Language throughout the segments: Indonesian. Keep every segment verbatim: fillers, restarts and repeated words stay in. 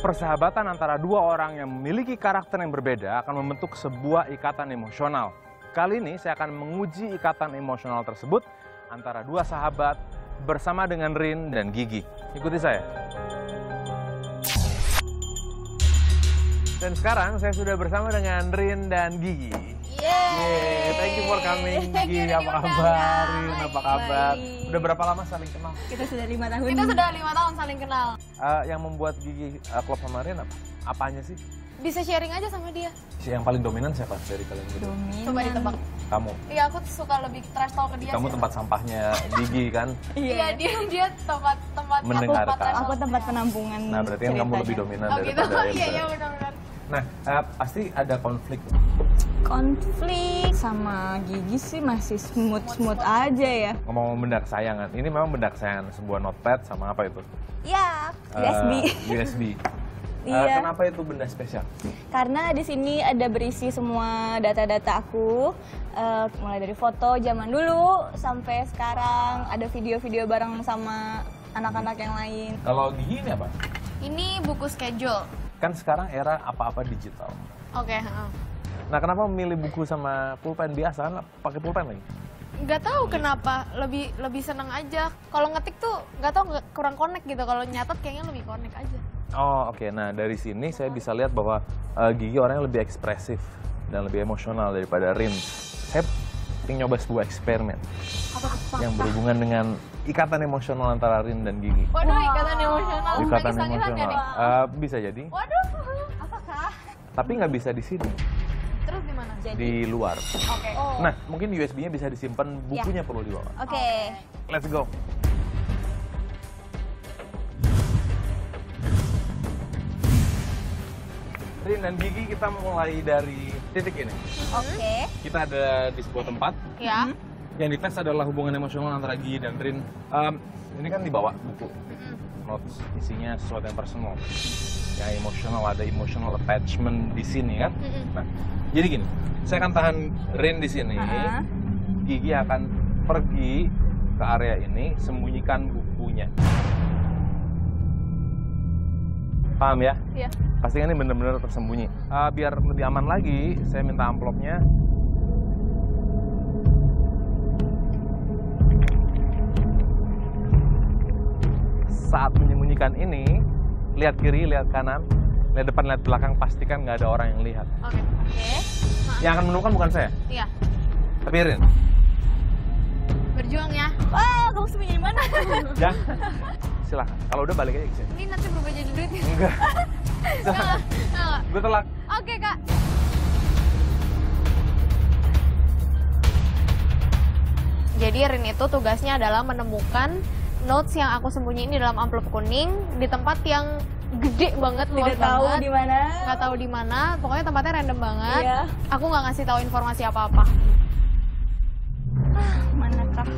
Persahabatan antara dua orang yang memiliki karakter yang berbeda akan membentuk sebuah ikatan emosional. Kali ini saya akan menguji ikatan emosional tersebut antara dua sahabat bersama dengan Rin dan Gigi. Ikuti saya. Dan sekarang saya sudah bersama dengan Rin dan Gigi. Yeay, thank you for coming. Gigi, apa kabar? Rin, apa kabar? Udah berapa lama saling kenal? Kita sudah lima tahun. Kita sudah lima tahun saling kenal. Uh, yang membuat Gigi uh, klop sama Rin apa? Apanya sih? Bisa sharing aja sama dia. Si yang paling dominan siapa dari kalian berdua? Dominan. Coba ditebak. Kamu. Iya, aku tuh suka lebih trash talk ke dia. Kamu sih. tempat sampahnya Gigi kan? Iya, dia dia tempat tempat Mendengarkan. tempat trash Aku talk. tempat penampungan. Nah, berarti kan kamu lebih dominan Oh gitu. daripada Rin. Iya, iya benar-benar. Nah, uh, pasti ada konflik. Konflik sama Gigi sih masih smooth-smooth aja ya. Ngomong-ngomong benda kesayangan, ini memang benda kesayangan, sebuah notepad sama apa itu? Ya, U S B. Uh, U S B. Uh, Iya. Kenapa itu benda spesial? Karena di sini ada berisi semua data-data aku, uh, mulai dari foto zaman dulu sampai sekarang, ada video-video bareng sama anak-anak yang lain. Kalau Gigi ini apa? Ini buku schedule. Kan sekarang era apa-apa digital. Oke, heeh. Nah, kenapa memilih buku sama pulpen biasa? Kan pakai pulpen lagi? Nggak tahu kenapa, lebih lebih seneng aja. Kalau ngetik tuh nggak tahu nggak kurang connect gitu. Kalau nyatet kayaknya lebih connect aja. Oh, oke. Okay. Nah, dari sini saya bisa lihat bahwa uh, Gigi orangnya lebih ekspresif dan lebih emosional daripada Rin. Saya ingin nyoba sebuah eksperimen Apa-apa? yang berhubungan dengan ikatan emosional antara Rin dan Gigi. Waduh, ikatan emosional. Ikatan Lagi sangitan emosional. nggak nih? Uh, bisa jadi, Waduh, apakah? tapi nggak bisa di sini, Terus di mana? di luar. Oke. Oh. Nah, mungkin U S B-nya bisa disimpan, bukunya perlu dibawa. Oke. Let's go. Rin dan Gigi, kita mulai dari titik ini. Oke. Kita ada di sebuah tempat. Ya. Yang dites adalah hubungan emosional antara Gigi dan Rin. Um, ini kan dibawa buku. Notes, isinya sesuatu yang personal. Yang emosional, ada emotional attachment di sini kan. Nah, jadi gini, saya akan tahan Rin di sini. Uh-huh. Gigi akan pergi ke area ini, sembunyikan bukunya. Paham ya? Iya. Pastikan ini benar-benar tersembunyi. Uh, biar lebih aman lagi, saya minta amplopnya. Saat menyembunyikan ini, lihat kiri, lihat kanan, lihat depan, lihat belakang, pastikan nggak ada orang yang lihat. Oke. Oke. Yang akan menemukan bukan saya, Iya. tapi Rin. Berjuang ya. Wah, kamu sembunyi di mana? Jangan. Silahkan. Kalau udah balik aja ke sini. Ini nanti berubah jadi duit. Enggak. Enggak. Enggak. Gue telak. Oke, Kak. Jadi Rin itu tugasnya adalah menemukan notes yang aku sembunyiin di dalam amplop kuning di tempat yang gede banget, luas Tidak tahu banget. di mana. Nggak tahu di mana, pokoknya tempatnya random banget. Iya. Aku nggak ngasih tahu informasi apa-apa. Ah, manakah?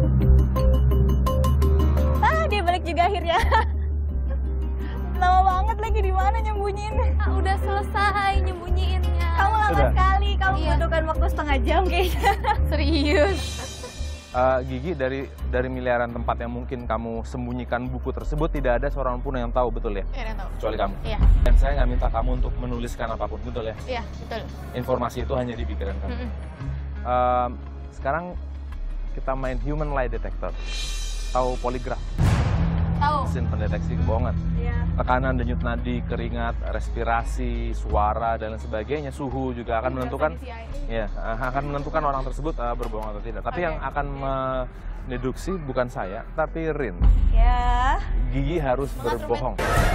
Ah, dia balik juga akhirnya. Lama banget lagi di mana nyembunyiin. Ah, udah selesai nyembunyiinnya. Kamu lama Sudah. sekali, kamu Iya. membutuhkan waktu setengah jam kayaknya. Serius. Uh, Gigi, dari dari miliaran tempat yang mungkin kamu sembunyikan buku tersebut, tidak ada seorang pun yang tahu, betul ya? Iya, tahu. Kecuali kamu. Iya, Dan saya nggak minta kamu untuk menuliskan apapun, betul ya? iya, betul. Informasi itu hanya di pikiran kamu. Mm-mm. Um, sekarang kita main human lie detector. Tahu poligraf, Tahu. mesin pendeteksi kebohongan. Iya. Tekanan, denyut nadi, keringat, respirasi, suara, dan lain sebagainya, suhu juga akan menentukan, ya, akan menentukan orang tersebut uh, berbohong atau tidak. Tapi Oke. yang akan mendeduksi bukan saya, tapi Rin. Ya. Gigi harus Mengatur berbohong.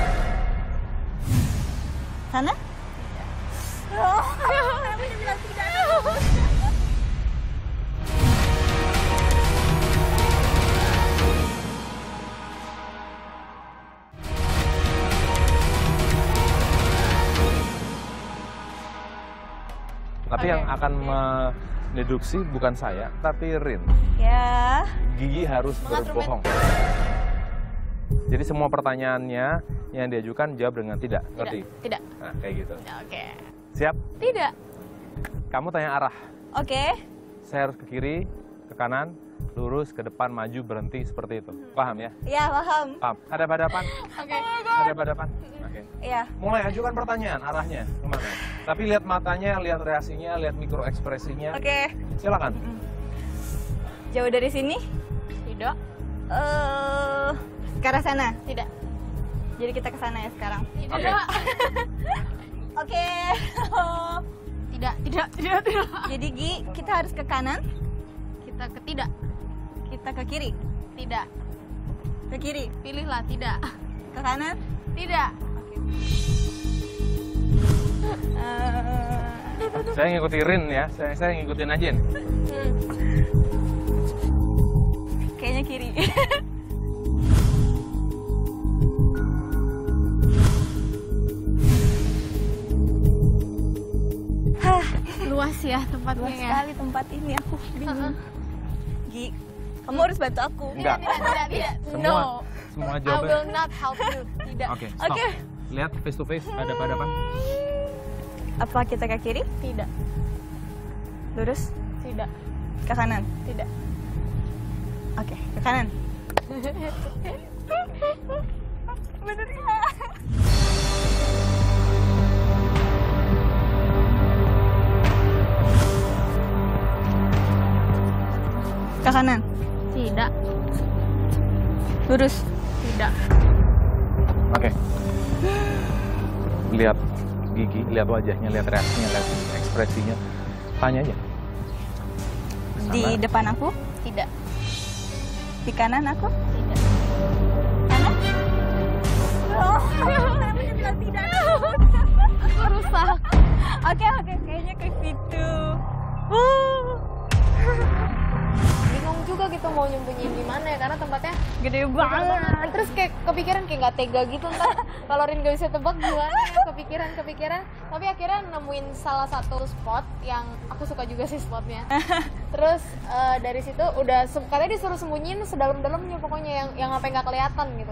Sana? Oh, kenapa dia bilang tidak? Tapi Oke. yang akan mendeduksi bukan saya, tapi Rin. Ya. Gigi harus Mengatur berbohong. Jadi semua pertanyaannya yang diajukan jawab dengan tidak, ngerti? Tidak. Nah, kayak gitu. Oke. Siap? Tidak. Kamu tanya arah. Oke. Saya harus ke kiri, ke kanan, lurus ke depan, maju, berhenti seperti itu. Paham ya? Iya, paham. Paham. Hadap-hadapan. Oke. Hadap-hadapan. Oke. Iya. Mulai ajukan pertanyaan arahnya kemana. Tapi lihat matanya, lihat reaksinya, lihat mikro ekspresinya. Oke. Silakan. Jauh dari sini? Tidak. Eh, ke arah sana. Tidak. Jadi kita ke sana ya sekarang. Tidak. Oke. Oke. Tidak, tidak, tidak, tidak. Jadi Gi, kita harus ke kanan, Kita ke tidak. kita ke kiri. Tidak. Ke kiri, Pilihlah tidak. ke kanan. Tidak. Eh, Saya ngikutin Rin ya. Saya, saya ngikutin aja nih. Hmm. kayaknya kiri. Hah, Luas ya tempatnya luas ya. sekali tempat ini, aku bingung. Gi, kamu harus bantu aku. Enggak. Tidak, tidak, tidak. Semua, No. semua I jawabannya. will not help you. Tidak. Oke, stop. Oke. Lihat face to face, hadap-hadapan. Apa kita ke kiri? Tidak. Lurus? Tidak. Ke kanan? Tidak. Oke, ke kanan. Bener ya? Ke kanan? Tidak. Lurus? Tidak. Oke. Lihat gigi, lihat wajahnya, lihat reaksinya, lihat ekspresinya. Tanya aja. Di Sana. depan aku? Tidak. Di kanan aku? Tidak. Kanan? Oh, kenapa bilang tidak? Aku rusak. Oke, oke, kayaknya ke situ. Uh, Bingung juga gitu mau nyembunyiin di mana ya karena tempatnya gede besar banget. banget. Terus kayak kepikiran kayak nggak tega gitu ntar kalau Rin gak bisa tebak gimana ya kepikiran kepikiran. Tapi akhirnya nemuin salah satu spot yang aku suka juga sih spotnya. Terus eh, dari situ udah se- katanya disuruh sembunyiin sedalam-dalamnya pokoknya yang yang sampai nggak kelihatan gitu.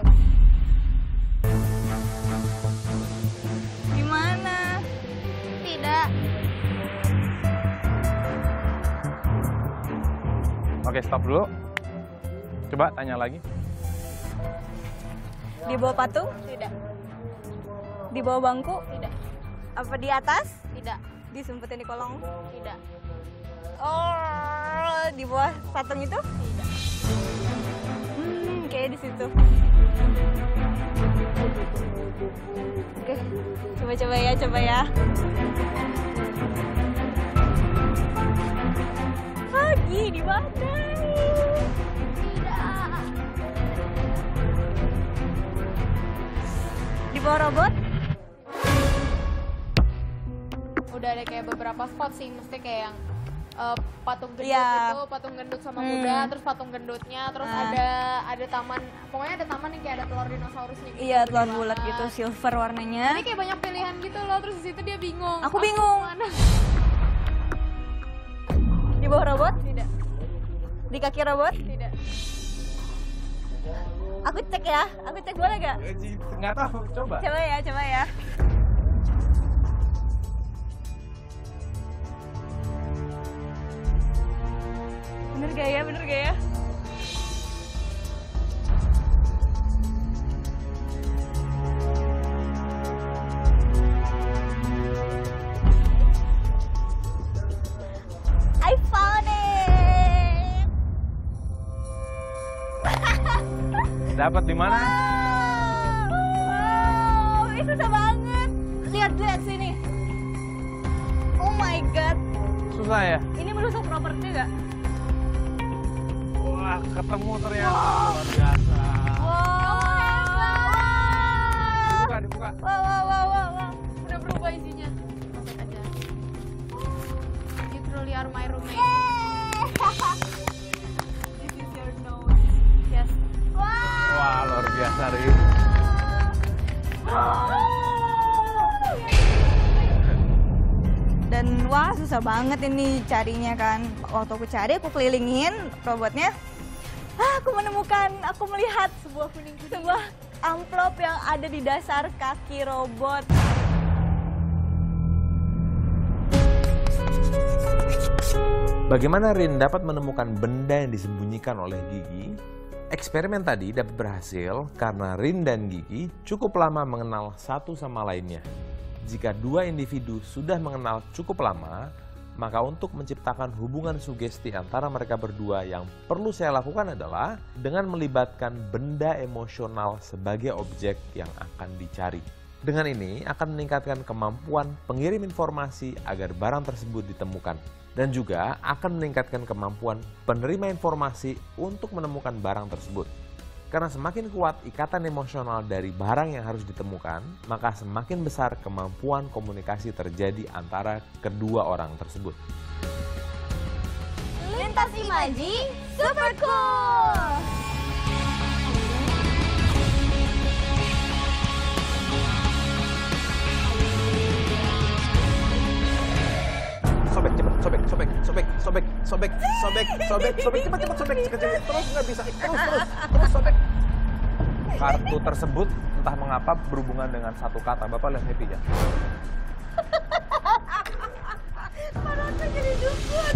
Di mana? Tidak. Oke, stop dulu. Coba tanya lagi. Di bawah patung? Tidak. Di bawah bangku? Tidak. Apa di atas? Tidak. Disumpetin di kolong? Tidak. Oh, di bawah patung itu? Tidak. Hmm, kayak di situ. Oke, coba-coba ya, coba ya. Pagi di mana? Tidak. Di bawah robot? Udah ada kayak beberapa spot sih, mesti kayak yang eh, patung gendut Iya. itu, patung gendut sama Hmm. kuda, terus patung gendutnya, terus Ah. ada ada taman, pokoknya ada taman yang kayak ada telur dinosaurusnya gitu. Iya, gede telur banget. bulat gitu, silver warnanya. Jadi kayak banyak pilihan gitu loh, terus di situ dia bingung. Aku bingung. Mana? Di bawah robot? Tidak, Di kaki robot? tidak. Aku cek ya, aku cek boleh gak? Nggak tahu, coba. Coba ya, coba ya. Bener gak ya, bener gak ya? I found it! Dapat di mana? Wow, ini susah banget. Lihat, lihat sini. Oh my god, Susah ya? ini merusak properti gak? Wah, ketemu ternyata. Luar biasa. Wow. Dibuka, dibuka. Wow, wow, wow, wow, wow. Udah berubah isinya. Masuk aja. You truly are my roommate. This is your nose. Yes. Wow. Wah, luar biasa, Ri. Dan wah susah banget ini carinya kan. Waktu aku cari, aku kelilingin robotnya. Ah, aku menemukan, aku melihat sebuah kuning sebuah amplop yang ada di dasar kaki robot. Bagaimana Rin dapat menemukan benda yang disembunyikan oleh Gigi? Eksperimen tadi dapat berhasil karena Rin dan Gigi cukup lama mengenal satu sama lainnya. Jika dua individu sudah mengenal cukup lama, maka untuk menciptakan hubungan sugesti antara mereka berdua yang perlu saya lakukan adalah dengan melibatkan benda emosional sebagai objek yang akan dicari. Dengan ini akan meningkatkan kemampuan pengirim informasi agar barang tersebut ditemukan. Dan juga akan meningkatkan kemampuan penerima informasi untuk menemukan barang tersebut. Karena semakin kuat ikatan emosional dari barang yang harus ditemukan, maka semakin besar kemampuan komunikasi terjadi antara kedua orang tersebut. Lintas Imaji Super Cool! Sobek, cepet, sobek, sobek, sobek, sobek, sobek, sobek, sobek, sobek, cepat, cepat, sobek, cepat, cepat, terus nggak bisa, terus, terus, terus sobek. Kartu tersebut entah mengapa berhubungan dengan satu kata. Bapak lihat happy ya? Parah jadi dukun.